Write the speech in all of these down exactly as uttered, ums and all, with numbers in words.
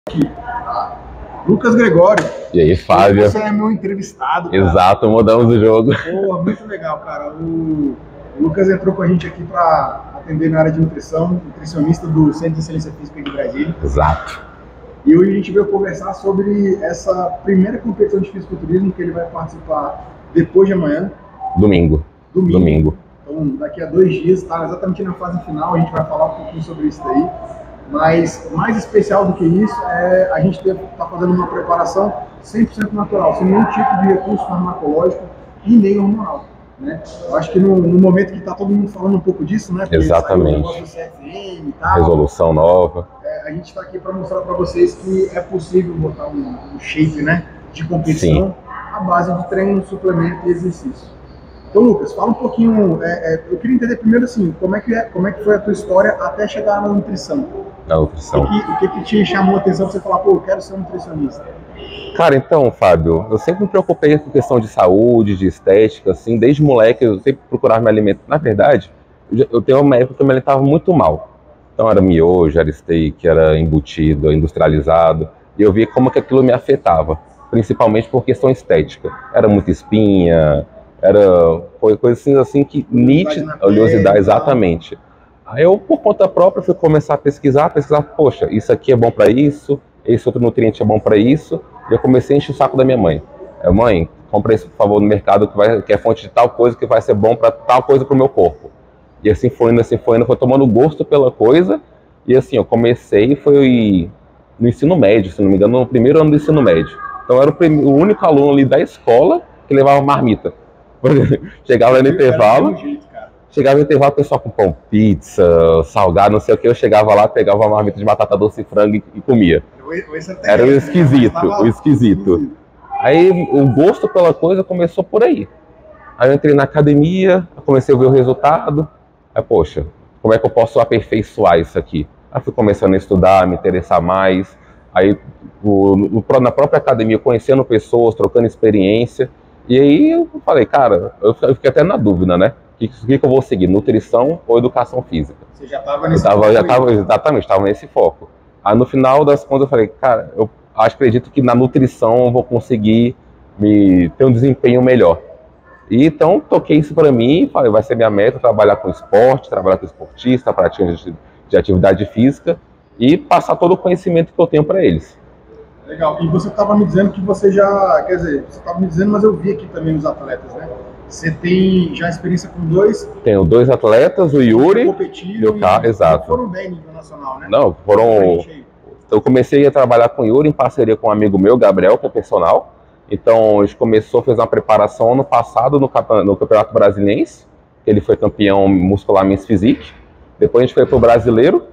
Aqui. Lucas Gregório. E aí, Fábio? Você é meu entrevistado, cara. Exato, mudamos o jogo. Pô, muito legal, cara. O Lucas entrou com a gente aqui para atender na área de nutrição, nutricionista do Centro de Excelência Física de Brasília. Exato. E hoje a gente veio conversar sobre essa primeira competição de fisiculturismo que ele vai participar depois de amanhã. Domingo. Domingo. Domingo. Então, daqui a dois dias, tá exatamente na fase final, a gente vai falar um pouquinho sobre isso daí. Mas mais especial do que isso é a gente está fazendo uma preparação cem por cento natural, sem nenhum tipo de recurso farmacológico e nem hormonal, né? Eu acho que no, no momento que está todo mundo falando um pouco disso, né? Exatamente. Do C F M e tal, resolução nova. É, a gente está aqui para mostrar para vocês que é possível botar um, um shape, né, de competição. Sim. À base de treino, suplemento e exercício. Então, Lucas, fala um pouquinho. É, é, eu queria entender primeiro assim, como é que é, como é que foi a tua história até chegar na nutrição? Na nutrição. O que, o que, que te chamou a atenção pra você falar, pô, eu quero ser um nutricionista? Cara, então, Fábio, eu sempre me preocupei com questão de saúde, de estética, assim, desde moleque eu sempre procurava me alimentar. Na verdade, eu tenho uma época que eu me alimentava muito mal. Então era miojo, era steak, era embutido, industrializado, e eu via como que aquilo me afetava, principalmente por questão estética. Era muita espinha, era coisa assim, assim que nítida, oleosidade, exatamente. Aí eu, por conta própria, fui começar a pesquisar, pesquisar, poxa, isso aqui é bom para isso, esse outro nutriente é bom para isso, e eu comecei a encher o saco da minha mãe. Eu, mãe, compra isso, por favor, no mercado, que, vai, que é fonte de tal coisa, que vai ser bom para tal coisa para o meu corpo. E assim foi indo, assim foi indo, foi tomando gosto pela coisa, e assim, eu comecei, foi no ensino médio, se não me engano, no primeiro ano do ensino médio. Então eu era o, primeiro, o único aluno ali da escola que levava marmita. Chegava no intervalo, chegava no intervalo, o pessoal com pão, pizza, salgado, não sei o que, eu chegava lá, pegava uma marmita de batata doce e frango e, e comia. Era o esquisito, o esquisito. Aí o gosto pela coisa começou por aí. Aí eu entrei na academia, comecei a ver o resultado, aí poxa, como é que eu posso aperfeiçoar isso aqui? Aí fui começando a estudar, me interessar mais, aí o, o, na própria academia, conhecendo pessoas, trocando experiência. E aí eu falei, cara, eu fiquei até na dúvida, né? O que, que, que eu vou seguir, nutrição ou educação física? Você já estava nesse tava, foco? Já tava, exatamente, estava nesse foco. Aí no final das contas eu falei, cara, eu acho, acredito que na nutrição eu vou conseguir me, ter um desempenho melhor. E então toquei isso para mim, falei, vai ser minha meta, trabalhar com esporte, trabalhar com esportista, prática de, de atividade física e passar todo o conhecimento que eu tenho para eles. Legal. E você estava me dizendo que você já, quer dizer, você estava me dizendo, mas eu vi aqui também os atletas, né? Você tem já experiência com dois? Tenho dois atletas, o Yuri e o K, exato. Foram bem no nível nacional, né? Não, foram... Eu comecei a trabalhar com o Yuri em parceria com um amigo meu, Gabriel, que é personal. Então, a gente começou, fez uma preparação ano passado no, no Campeonato Brasiliense. Ele foi campeão muscular Men's Physique. Depois a gente foi para o Brasileiro,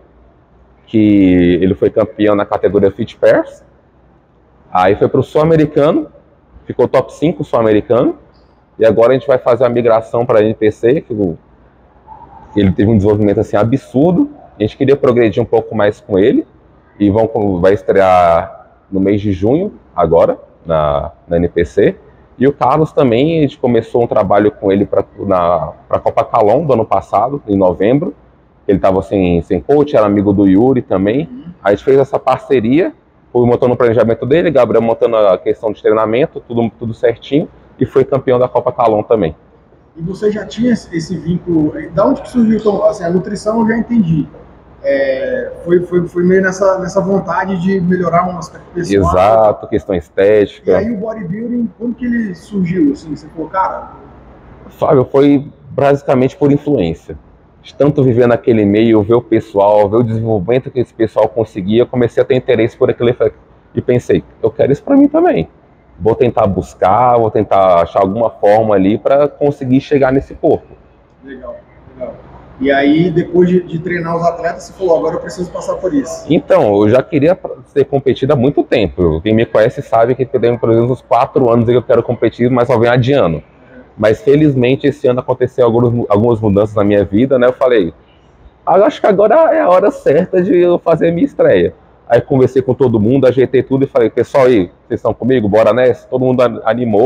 que ele foi campeão na categoria Fit Pairs. Aí foi para o Sul-Americano, ficou top cinco Sul-Americano. E agora a gente vai fazer a migração para a N P C, que ele teve um desenvolvimento assim, absurdo. A gente queria progredir um pouco mais com ele. E vão, vai estrear no mês de junho, agora, na, na N P C. E o Carlos também, a gente começou um trabalho com ele para a Copa Calon do ano passado, em novembro. Ele estava sem, sem coach, era amigo do Yuri também. A gente fez essa parceria, fui montando o planejamento dele, Gabriel montando a questão de treinamento, tudo, tudo certinho. E foi campeão da Copa Calon também. E você já tinha esse vínculo, da onde que surgiu? Então, assim, a nutrição eu já entendi. É, foi, foi, foi meio nessa, nessa vontade de melhorar um aspecto pessoal. Exato, questão estética. E aí o bodybuilding, como que ele surgiu? Assim, você falou, cara... Fábio, foi basicamente por influência. De tanto viver naquele meio, ver o pessoal, ver o desenvolvimento que esse pessoal conseguia, eu comecei a ter interesse por aquilo e pensei, eu quero isso para mim também. Vou tentar buscar, vou tentar achar alguma forma ali para conseguir chegar nesse corpo. Legal, legal. E aí, depois de, de treinar os atletas, você falou, agora eu preciso passar por isso. Então, eu já queria ser competido há muito tempo. Quem me conhece sabe que tem pelo menos uns quatro anos que eu quero competir, mas só vem adiando. Uhum. Mas felizmente esse ano aconteceu algumas, algumas mudanças na minha vida, né? Eu falei, ah, eu acho que agora é a hora certa de eu fazer a minha estreia. Aí conversei com todo mundo, ajeitei tudo e falei, pessoal aí, vocês estão comigo? Bora nessa? Todo mundo animou.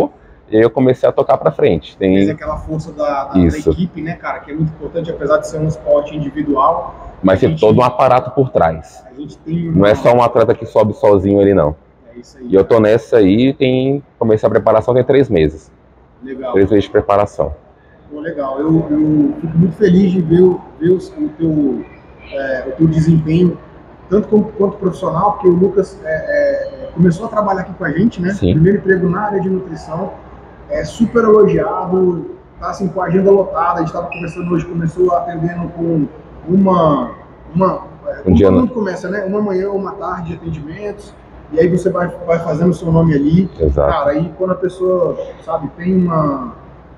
E aí eu comecei a tocar pra frente. Tem Fez aquela força da, da, da equipe, né, cara, que é muito importante, apesar de ser um esporte individual. Mas tem gente... todo um aparato por trás. A gente tem uma... Não é só um atleta que sobe sozinho ali, não. É isso aí. E eu tô nessa aí, tem... comecei a preparação tem três meses. Legal. Três meses de preparação. Pô, legal. Eu, eu fico muito feliz de ver, ver o, teu, é, o teu desempenho, tanto como, quanto profissional, porque o Lucas é, é, começou a trabalhar aqui com a gente, né? Sim. Primeiro emprego na área de nutrição. É super elogiado, tá assim com a agenda lotada. A gente estava conversando hoje, começou atendendo com uma, uma um dia todo não. mundo começa, né? Uma manhã, uma tarde de atendimentos, e aí você vai, vai fazendo o seu nome ali. Exato. Cara, aí quando a pessoa, sabe, tem uma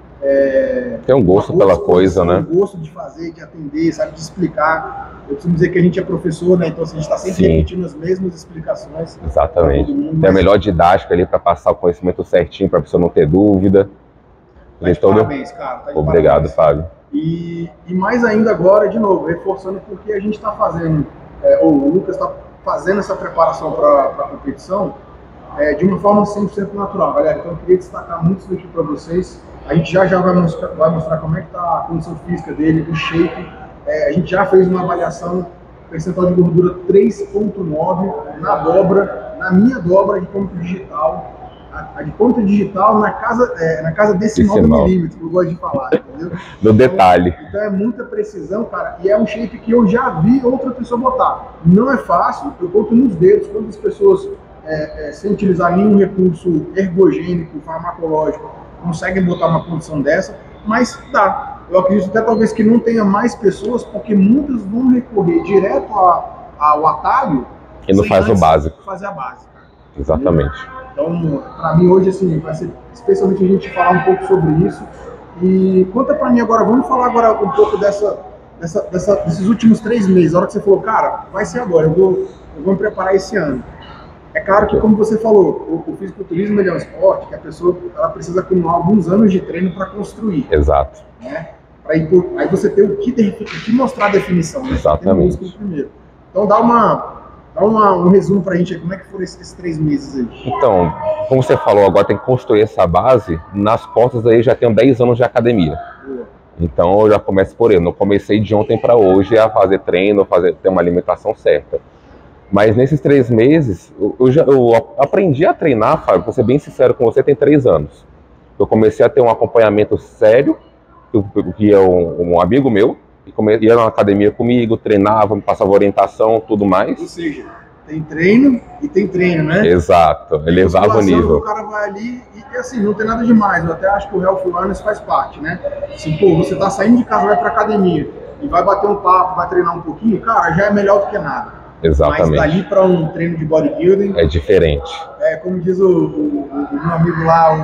é, tem um gosto uma pela coisa, né? Um gosto de fazer, de atender, sabe, de explicar. Eu preciso dizer que a gente é professor, né? Então assim, a gente está sempre Sim. repetindo as mesmas explicações. Exatamente. Mundo, tem mas... a melhor didática ali para passar o conhecimento certinho, para a pessoa não ter dúvida. Tá de todo... parabéns, cara. Tá de Obrigado, parabéns. Fábio. E, e mais ainda agora, de novo, reforçando porque a gente está fazendo, é, ou o Lucas está fazendo essa preparação para a competição é, de uma forma cem por cento natural, galera. Então eu queria destacar muito isso aqui para vocês. A gente já já vai mostrar, vai mostrar como é que está a condição física dele, o shape. É, a gente já fez uma avaliação, percentual de gordura três ponto nove na dobra, na minha dobra de ponto digital. A de ponta digital na casa, é, na casa decimal, decimal do milímetro, que eu gosto de falar, entendeu? No detalhe. Então, então é muita precisão, cara, e é um shape que eu já vi outra pessoa botar. Não é fácil, eu conto nos dedos quantas pessoas, é, é, sem utilizar nenhum recurso ergogênico, farmacológico, conseguem botar uma condição dessa, mas dá. Eu acredito até talvez que não tenha mais pessoas, porque muitas vão recorrer direto a, ao atalho e não faz o básico. Fazer a base, cara. Exatamente. Entendeu? Então, para mim hoje, assim, vai ser especialmente a gente falar um pouco sobre isso. E conta para mim agora, vamos falar agora um pouco dessa, dessa, dessa, desses últimos três meses. A hora que você falou, cara, vai ser agora, eu vou, eu vou me preparar esse ano. É claro que, como você falou, o, o fisiculturismo ele é um esporte que a pessoa ela precisa acumular alguns anos de treino para construir. Exato. Né? Pra ir por, aí você tem o que, o que mostrar a definição, né? Exatamente. Tem o primeiro. Então dá uma... Dá uma, um resumo pra gente aí, como é que foram esses, esses três meses aí? Então, como você falou, agora tem que construir essa base. Nas costas aí já tenho dez anos de academia. Boa. Então eu já começo por aí. Não comecei de ontem para hoje a fazer treino, fazer, ter uma alimentação certa. Mas nesses três meses, eu, eu, já, eu aprendi a treinar, Fábio, pra ser bem sincero com você, tem três anos. Eu comecei a ter um acompanhamento sério, que é um, um amigo meu, e ia na academia comigo, treinava, me passava orientação, tudo mais. Ou seja, tem treino e tem treino, né? Exato, elevava o nível. O cara vai ali e, assim, não tem nada demais. Eu até acho que o Health Wellness faz parte, né? Assim, pô, você tá saindo de casa, vai pra academia e vai bater um papo, vai treinar um pouquinho, cara, já é melhor do que nada. Exatamente. Mas dali para um treino de bodybuilding... É diferente. É, como diz o, o, o meu amigo lá,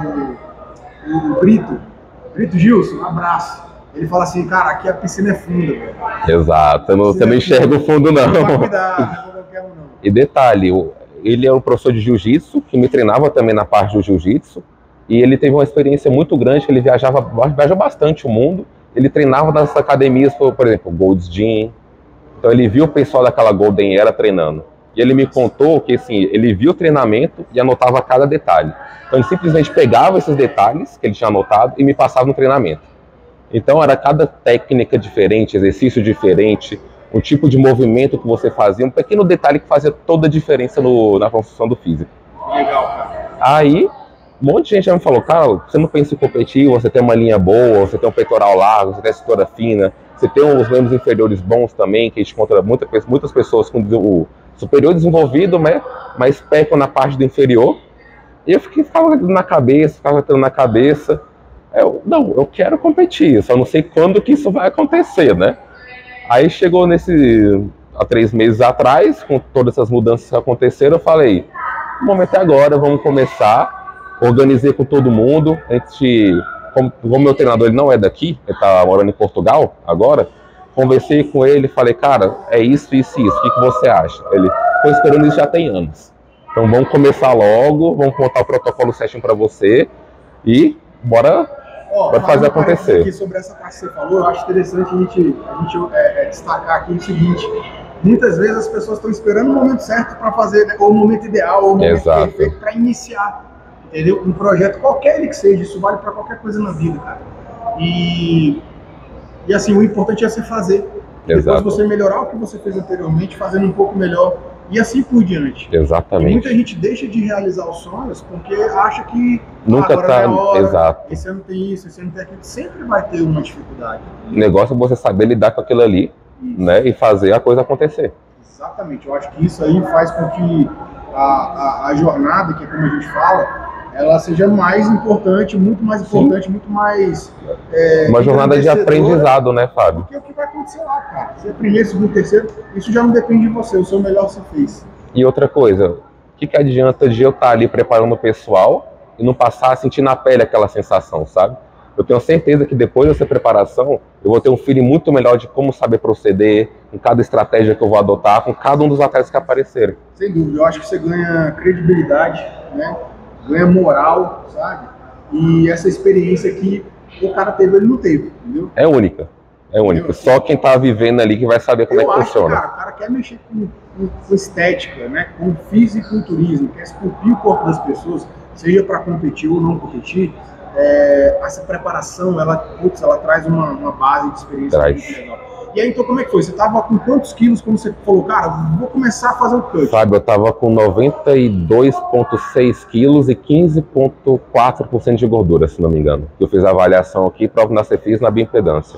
o, o Brito, Brito Gilson, um abraço. Ele fala assim, cara, aqui a piscina é funda. Exato, eu não, você não enxerga o fundo, não. Não vai cuidar, não é qualquer um, não. E detalhe, ele é um professor de jiu-jitsu, que me treinava também na parte do jiu-jitsu, e ele teve uma experiência muito grande, que ele viajava, viajou bastante o mundo, ele treinava nas academias, por, por exemplo, Gold's Gym, então ele viu o pessoal daquela Golden Era treinando. E ele me contou que, assim, ele viu o treinamento e anotava cada detalhe. Então ele simplesmente pegava esses detalhes que ele tinha anotado e me passava no treinamento. Então era cada técnica diferente, exercício diferente, um tipo de movimento que você fazia, um pequeno detalhe que fazia toda a diferença no, na construção do físico. Legal, cara. Aí, um monte de gente já me falou, cara, você não pensa em competir, você tem uma linha boa, você tem um peitoral largo, você tem a cintura fina, você tem os membros inferiores bons também, que a gente encontra muita, muitas pessoas com o superior desenvolvido, né, mas pecam na parte do inferior. E eu fiquei, ficava na cabeça, ficava tendo na cabeça. Eu, não, eu quero competir, só não sei quando que isso vai acontecer, né? Aí chegou nesse, há três meses atrás, com todas essas mudanças que aconteceram, eu falei, o momento é agora, vamos começar. Organizei com todo mundo, a gente, como o meu treinador ele não é daqui, ele tá morando em Portugal agora, conversei com ele, falei, cara, é isso, isso e isso, o que, que você acha? Ele, tô esperando isso já tem anos. Então vamos começar logo, vamos montar o protocolo certinho para você e bora... Ó, Pode fazer acontecer. Aqui sobre essa parte que você falou, eu acho interessante a gente, a gente é, é, destacar aqui o seguinte: muitas vezes as pessoas estão esperando o momento certo para fazer, né, ou o momento ideal, ou o momento Exato. perfeito para iniciar. entendeu? Um projeto qualquer ele que seja, isso vale para qualquer coisa na vida, cara. E, e assim, o importante é você fazer. Exato. Depois você melhorar o que você fez anteriormente, fazendo um pouco melhor e assim por diante. Exatamente. E muita gente deixa de realizar os sonhos porque acha que nunca ah, agora tá, é a hora, exato. esse ano tem isso, esse ano tem aquilo. Sempre vai ter uma dificuldade. O negócio é você saber lidar com aquilo ali, isso, né, e fazer a coisa acontecer. Exatamente. Eu acho que isso aí faz com que a, a, a jornada, que é como a gente fala, ela seja mais importante, muito mais importante, Sim. muito mais... É, uma jornada de aprendizado, né, Fábio? Porque é o que vai acontecer lá, cara. Se é primeiro, segundo, terceiro, isso já não depende de você, o seu melhor você fez. E outra coisa, o que, que adianta de eu estar ali preparando o pessoal e não passar a sentir na pele aquela sensação, sabe? Eu tenho certeza que depois dessa preparação, eu vou ter um feeling muito melhor de como saber proceder, em cada estratégia que eu vou adotar, com cada um dos atletas que aparecerem. Sem dúvida, eu acho que você ganha credibilidade, né? Ganha moral, sabe? E essa experiência que o cara teve, ele não teve, entendeu? É única, é única. Só quem tá vivendo ali que vai saber como eu é que funciona. Que, cara, o cara quer mexer com, com, com estética, né? Com fisiculturismo, quer esculpir o corpo das pessoas, seja para competir ou não competir. É, essa preparação, ela, putz, ela traz uma, uma base de experiência traz. muito legal. E aí, então, como é que foi? Você tava com quantos quilos quando você falou, cara, vou começar a fazer o cut? Fábio, eu tava com noventa e dois vírgula seis quilos e quinze vírgula quatro por cento de gordura, se não me engano. Eu fiz a avaliação aqui, prova na Cefis, na bioimpedância.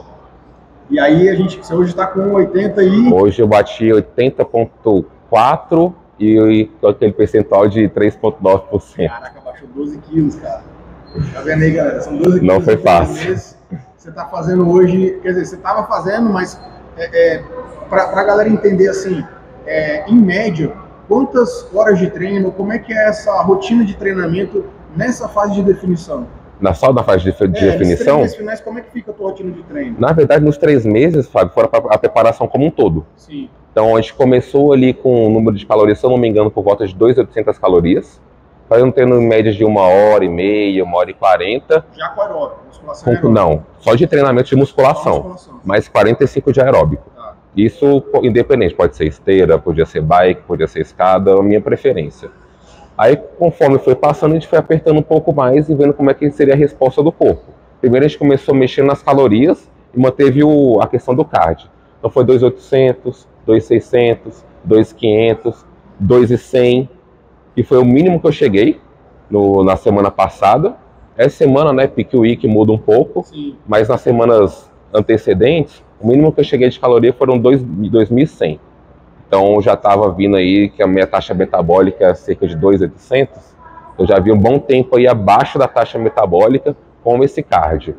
E aí, a gente, você hoje tá com oitenta e... Hoje eu bati oitenta vírgula quatro e com aquele percentual de três vírgula nove por cento. Caraca, baixou doze quilos, cara. Tá vendo aí, galera? São doze quilos. Não foi fácil. Você está fazendo hoje, quer dizer, você estava fazendo, mas é, é, para a galera entender assim, é, em média, quantas horas de treino, como é que é essa rotina de treinamento nessa fase de definição? Na só na fase de, de é, definição? Nos três finais, como é que fica a tua rotina de treino? Na verdade, nos três meses, Fábio, fora a preparação como um todo. Sim. Então, a gente começou ali com um número de calorias, se eu não me engano, por volta de duas mil e oitocentas calorias, fazendo treino em média de uma hora e meia, uma hora e quarenta. Já com aeróbico? Musculação com, não, só de treinamento de musculação, musculação. Mais quarenta e cinco de aeróbico. Ah. Isso independente, pode ser esteira, podia ser bike, podia ser escada, a minha preferência. Aí, conforme foi passando, a gente foi apertando um pouco mais e vendo como é que seria a resposta do corpo. Primeiro a gente começou mexendo nas calorias e manteve o, a questão do cardio. Então foi dois mil e oitocentos, dois mil e seiscentos, dois mil e quinhentos, dois mil e cem, que foi o mínimo que eu cheguei no, na semana passada. Essa semana, né, Peak Week muda um pouco, Sim. mas nas semanas antecedentes, o mínimo que eu cheguei de caloria foram dois mil e cem. Então já estava vindo aí que a minha taxa metabólica é cerca de dois mil e oitocentos. Eu já vi um bom tempo aí abaixo da taxa metabólica com esse cardio.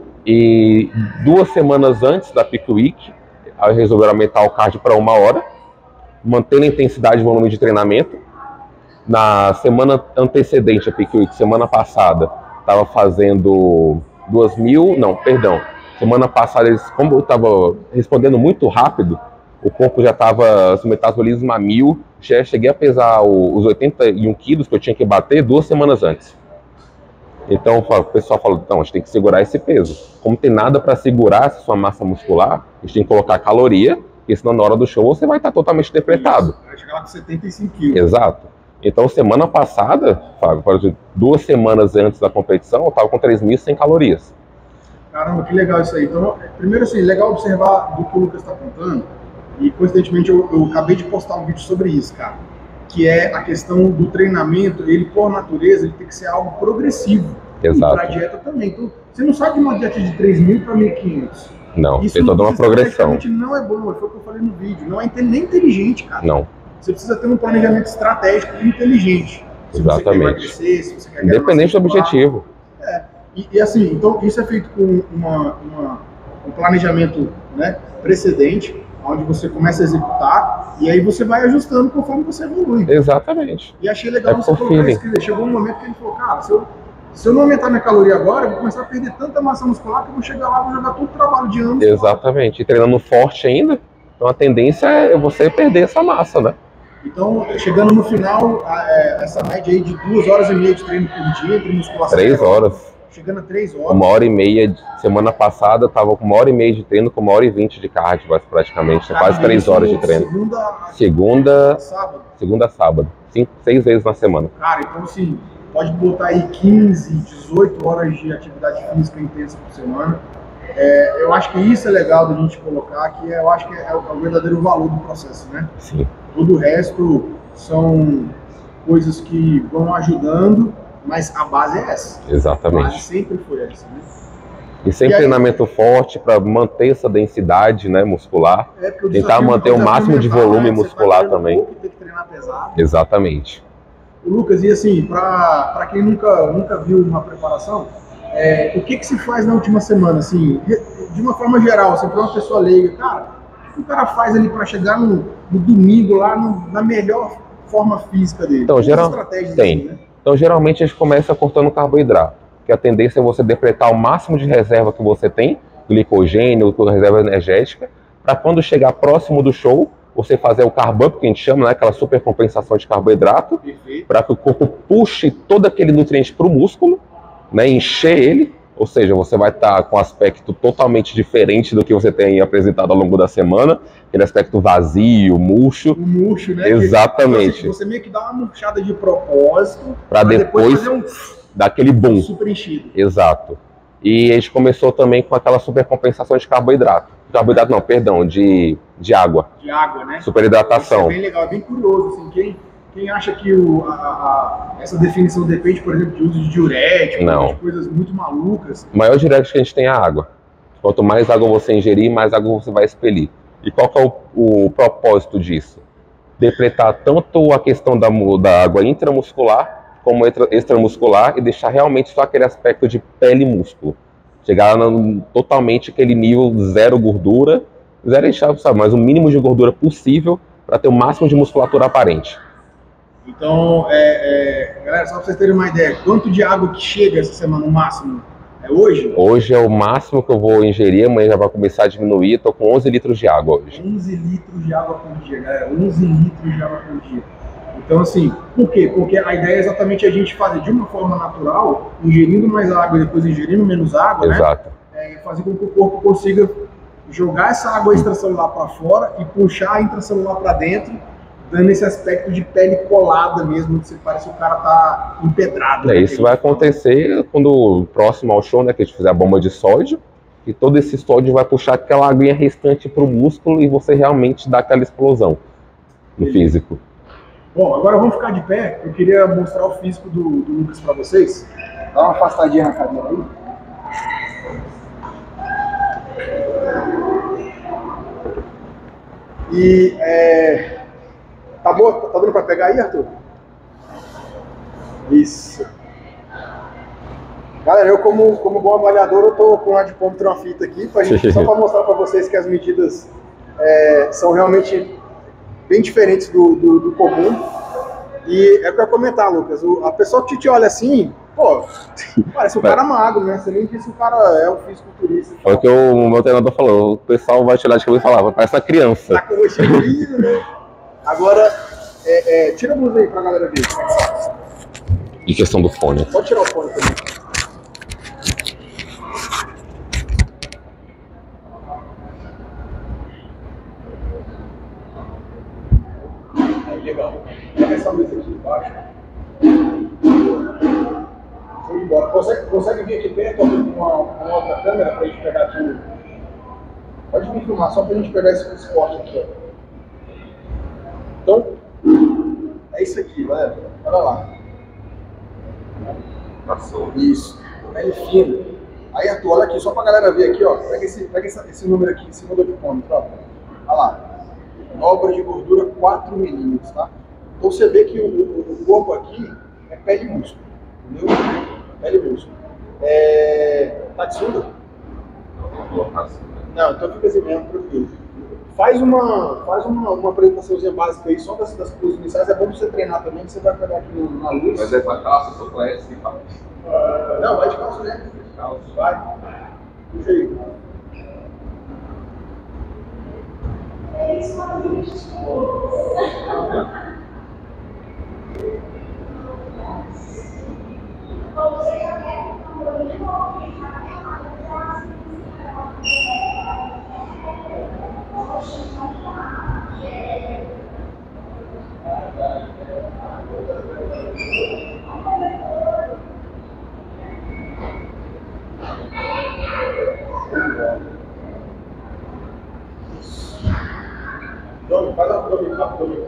E duas semanas antes da Peak Week, eu resolvi aumentar o cardio para uma hora, mantendo a intensidade e volume de treinamento. Na semana antecedente a Peak Week, semana passada, estava fazendo duas mil, não, perdão. Semana passada, eles, como eu estava respondendo muito rápido, o corpo já estava, os metabolismo a mil, já cheguei a pesar os oitenta e um quilos que eu tinha que bater duas semanas antes. Então o pessoal falou, então, a gente tem que segurar esse peso. Como tem nada para segurar essa sua massa muscular, a gente tem que colocar caloria, porque senão na hora do show você vai estar totalmente depletado. Vai chegar lá com setenta e cinco quilos. Exato. Então semana passada, Fábio, duas semanas antes da competição, eu estava com três mil e cem calorias. Caramba, que legal isso aí. Então, primeiro assim, legal observar do que o Lucas está contando, e coincidentemente eu, eu acabei de postar um vídeo sobre isso, cara, que é a questão do treinamento, ele por natureza, ele tem que ser algo progressivo. Exato. E para a dieta também. Então, você não sai de uma dieta de três mil para mil e quinhentos. Não, isso tem toda uma progressão. Não é bom, foi o que eu falei no vídeo, não é nem inteligente, cara. Não. Você precisa ter um planejamento estratégico e inteligente. Se Exatamente. Você quer emagrecer, se você quer independente do objetivo. É. E, e assim, então isso é feito com uma, uma, um planejamento, né, precedente, onde você começa a executar e aí você vai ajustando conforme você evolui. Exatamente. E achei legal é você colocar isso, que chegou um momento que ele falou, cara, se eu, se eu não aumentar minha caloria agora, eu vou começar a perder tanta massa muscular que eu vou chegar lá e vou jogar todo o trabalho de anos. Exatamente. E treinando forte ainda, então a tendência é você perder essa massa, né? Então, chegando no final, é, essa média aí de duas horas e meia de treino por dia, entre musculação. Três horas. Chegando a três horas. Uma hora e meia. Semana passada eu tava com uma hora e meia de treino, com uma hora e vinte de cardio, praticamente. Cara, quase três horas de treino. Segunda, segunda, sábado. Segunda, sábado. Cinco, seis vezes na semana. Cara, então assim, pode botar aí quinze, dezoito horas de atividade física intensa por semana. É, eu acho que isso é legal da gente colocar, que eu acho que é o, é o verdadeiro valor do processo, né? Sim. Todo o resto são coisas que vão ajudando, mas a base é essa. Exatamente. A base sempre foi essa, né? E sem E aí, treinamento forte para manter essa densidade, né, muscular. É porque o tentar desafio- manter o o desafio máximo de mental, volume né? Você tá muscular treinando também. pouco e tem que treinar pesado. Exatamente. O Lucas, e assim, para quem nunca, nunca viu uma preparação, é, o que, que se faz na última semana, assim, de uma forma geral, assim, para uma pessoa leiga, cara, o que o cara faz ali para chegar no, no domingo lá no- na melhor forma física dele? Então, Quais geral... estratégias tem. assim, né? Então, geralmente a gente começa cortando carboidrato, que a tendência é você depletar o máximo de reserva que você tem, glicogênio, reserva energética, para quando chegar próximo do show, você fazer o carb up, que a gente chama, né, aquela supercompensação de carboidrato, para que o corpo puxe todo aquele nutriente para o músculo, né, encher ele, ou seja, você vai estar com um aspecto totalmente diferente do que você tem apresentado ao longo da semana, aquele aspecto vazio, murcho. O murcho, né? Exatamente. Que, você, você meio que dá uma murchada de propósito, para depois, depois fazer um dar aquele boom. Super enchido. Exato. E a gente começou também com aquela supercompensação de carboidrato. Carboidrato não, perdão, de, de água. De água, né? Superidratação. Isso é bem legal, é bem curioso, assim, quem... Quem acha que o, a, a, essa definição depende, por exemplo, de uso de diurético, não. de coisas muito malucas. O maior diurético que a gente tem é a água. Quanto mais água você ingerir, mais água você vai expelir. E qual que é o, o propósito disso? Depletar tanto a questão da, da água intramuscular como extramuscular e deixar realmente só aquele aspecto de pele e músculo. Chegar no, totalmente aquele nível zero gordura, zero inchado, sabe, mas o mínimo de gordura possível para ter o máximo de musculatura aparente. Então, é, é, galera, só para vocês terem uma ideia, quanto de água que chega essa semana, no máximo? É hoje? Hoje é o máximo que eu vou ingerir, amanhã já vai começar a diminuir, estou com onze litros de água hoje. onze litros de água por dia, galera, onze litros de água por dia. Então, assim, por quê? Porque a ideia é exatamente a gente fazer de uma forma natural, ingerindo mais água e depois ingerindo menos água, Exato. né? É, fazer com que o corpo consiga jogar essa água extracelular para fora e puxar a intracelular para dentro, dando esse aspecto de pele colada mesmo, que parece que o cara tá empedrado. É, né? isso vai acontecer quando próximo ao show, né, que a gente fizer a bomba de sódio, e todo esse sódio vai puxar aquela aguinha restante para o músculo e você realmente dá aquela explosão no físico. Bom, agora vamos ficar de pé. Eu queria mostrar o físico do, do Lucas para vocês. Dá uma afastadinha na cadeira aí. E é... Tá bom? Tá dando para pegar aí, Arthur? Isso. Galera, eu como, como bom avaliador, eu tô com um adipômetro, uma fita aqui, pra gente, só para mostrar para vocês que as medidas é, são realmente bem diferentes do, do, do comum. E é para comentar, Lucas, o, a pessoa que te olha assim, pô, parece um cara magro, né? Você nem disse que o cara é um fisiculturista. É o que o meu treinador falou, o pessoal vai te olhar de cabeça e falar, parece uma criança. Tá com o rostinho, né? Agora, é, é, tira a blusa aí pra galera ver. E questão do fone. Pode tirar o fone também. Aí, legal. Pega essa luz aqui embaixo. Vamos embora. Consegue, consegue vir aqui perto com uma, uma outra câmera pra gente pegar aqui? Pode me filmar, só pra gente pegar esse esporte aqui, ó. Então, é isso aqui, galera. Olha lá. Passou. Isso. Pele fina. Aí, Arthur, olha aqui, só pra galera ver aqui, ó. Pega esse, pega esse, esse número aqui em cima do adipômetro, ó. Olha lá. Dobra de gordura quatro milímetros, tá? Então você vê que o, o, o corpo aqui é pele e músculo. Entendeu? Pele e músculo. É... Tá de sunga? Não, então fica assim mesmo, tranquilo. Faz uma, faz uma, uma apresentaçãozinha básica aí, só das, das coisas iniciais. É bom você treinar também, que você vai pegar aqui no, na luz. Mas é pra calça, só pra essa e tal. Não, vai de calça, né? De calça. Vai. Puxa aí. É isso,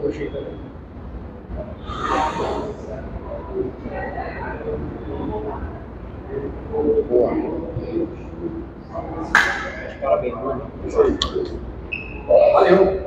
crochê também. Boa. Parabéns, mano. Valeu.